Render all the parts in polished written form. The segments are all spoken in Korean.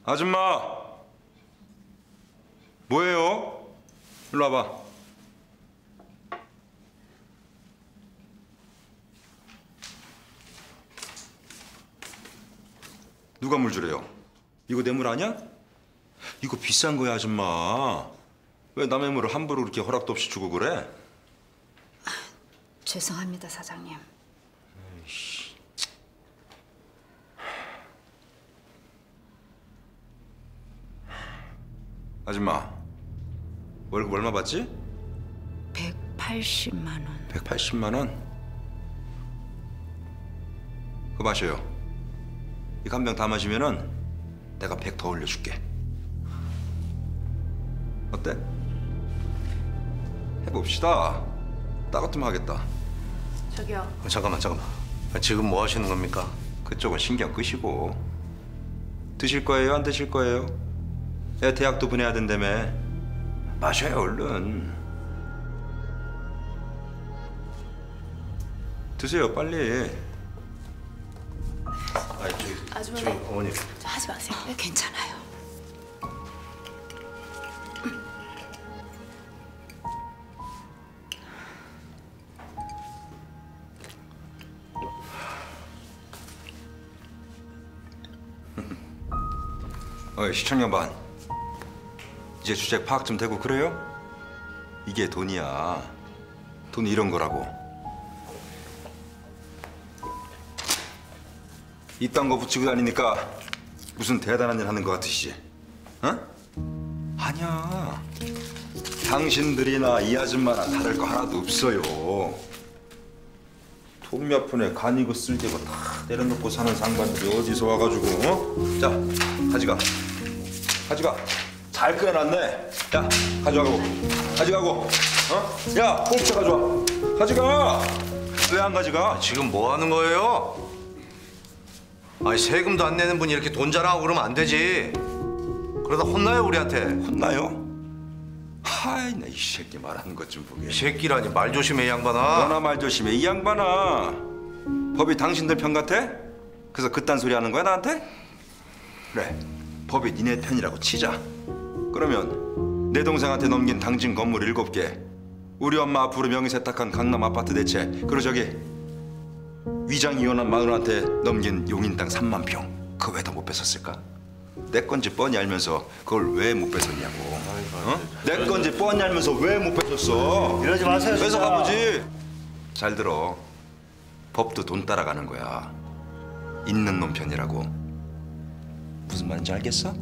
아줌마! 뭐예요? 일로 와봐. 누가 물 주래요? 이거 내 물 아니야? 이거 비싼 거야, 아줌마. 왜 남의 물을 함부로 그렇게 허락도 없이 주고 그래? 죄송합니다, 사장님. 에이씨. 아줌마, 월급 얼마 받지? 180만 원. 180만 원? 그거 마셔요. 이거 한 병 다 마시면은 내가 100 더 올려줄게. 어때? 해봅시다. 나 같으면 하겠다. 저기요. 잠깐만. 지금 뭐 하시는 겁니까? 그쪽은 신경 끄시고. 드실 거예요? 안 드실 거예요? 애 대학도 보내야 된다며. 마셔요, 얼른. 드세요, 빨리. 아니, 아주머니. 저기 어머니. 저 하지 마세요. 괜찮아요. 어이, 시청 양반. 이제 주책 파악 좀 되고 그래요? 이게 돈이야. 돈 이런 거라고. 이딴 거 붙이고 다니니까 무슨 대단한 일 하는 거 같으시지? 어? 아니야. 당신들이나 이 아줌마나 다를 거 하나도 없어요. 돈 몇 푼에 간이고 쓸개고 다 내려놓고 사는 상관들이 어디서 와가지고, 어? 자, 가져가. 잘 끓여놨네. 야, 가져가고. 어? 야, 꼴찌 가져와. 가져가. 왜 안 가져가? 지금 뭐 하는 거예요? 아니, 세금도 안 내는 분이 이렇게 돈 자랑하고 그러면 안 되지. 그러다 혼나요, 우리한테. 혼나요? 하이, 나 이 새끼 말하는 것 좀 보게. 이 새끼라니, 말 조심해, 이 양반아. 너나 말 조심해, 이 양반아. 법이 당신들 편 같아? 그래서 그딴 소리 하는 거야, 나한테? 그래, 법이 니네 편이라고 치자. 그러면 내 동생한테 넘긴 당진 건물 7개, 우리 엄마 앞으로 명의 세탁한 강남 아파트 대체, 그리고 저기 위장 이혼한 마누라한테 넘긴 용인 땅 3만 평, 그거 왜 다 못 뺏었을까? 내 건지 뻔히 알면서 그걸 왜 못 뺏었냐고. 어? 내 건지 뻔히 알면서 왜 못 뺏었어? 이러지 마세요, 진짜. 뺏어가보지. 잘 들어. 법도 돈 따라가는 거야. 있는 놈 편이라고. 무슨 말인지 알겠어?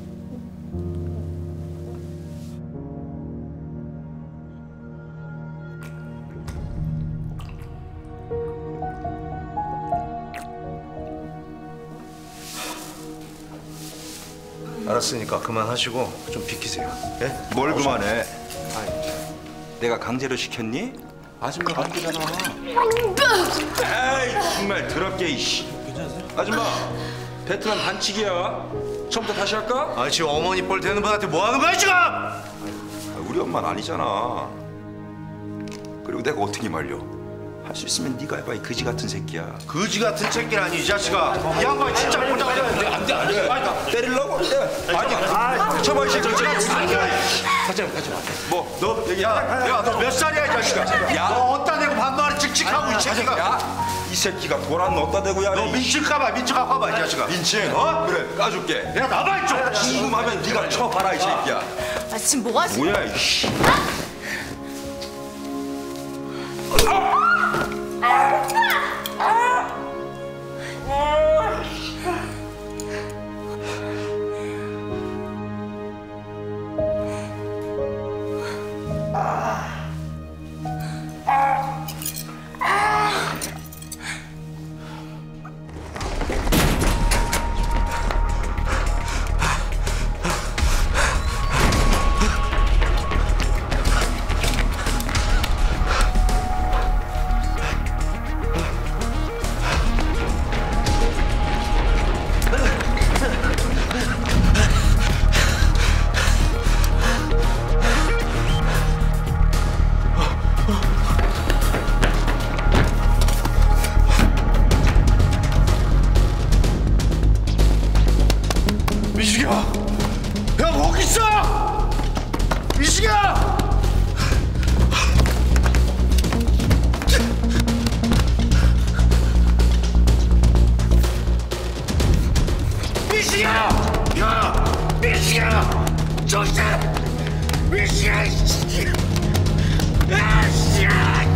알았으니까 그만하시고 좀 비키세요. 예? 뭘 그만해. 내가 강제로 시켰니? 아줌마가 안 되잖아. 에이, 정말 더럽게, 이씨. 아줌마, 베트남 반칙이야. 처음부터 다시 할까? 아, 지금 어머니 뻘 대는 분한테 뭐 하는 거야, 지금? 우리 엄마는 아니잖아. 그리고 내가 어떻게 말려? 할 수 있으면 네가 해봐, 이 거지 같은 새끼야. 거지 같은 새끼라니, 이 자식아. 이 양반이 진짜 보자고. 안 돼. 아니, 때리려고? 아니, 저봐, 이 새끼. 가자. 뭐, 너 여기. 야, 너 몇 살이야, 이 자식아? 야. 너 어디다 대고 반말을 칙칙하고, 이 새끼가. 야, 이 새끼가 도란 어디다 대고 야. 너 민증 까봐, 민증 갖고 와봐, 이 자식아. 민증? 어? 그래, 까줄게. 야, 나봐, 이쪽. 궁금하면 네가 쳐봐라, 이 새끼야. 아, 지금 뭐 하시? 뭐야, 이씨. 야 거기 있어! 미식아! 미식아! 야! 미식아! 정신! 미식아! 야! 씨!